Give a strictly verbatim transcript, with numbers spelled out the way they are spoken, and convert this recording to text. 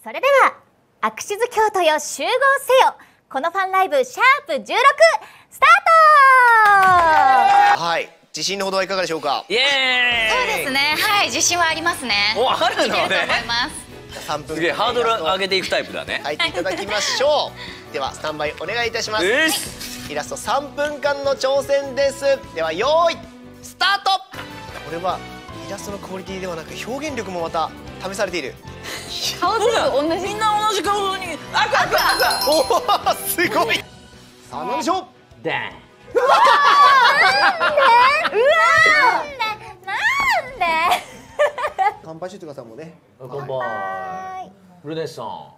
それではアクシズ京都よ集合せよ、このファンライブシャープじゅうろくスタート。 はい、自信のほどはいかがでしょうか。 イエーイ。 そうですね、はい、自信はありますね。 お、あるのね。 いけると思います。 さんぷんすげえハードル上げていくタイプだね。 書いていただきましょう。ではスタンバイお願いいたします。 えー、 イラストさんぷんかんの挑戦です。では用意スタート。これはイラストのクオリティではなく表現力もまた試されている。 顔全部同じ。 みんな同じ顔に赤赤赤。 おお、すごい。さあ何でしょう。 でん。 うわなんで乾杯してくださいもうね。 乾杯。ルネさん。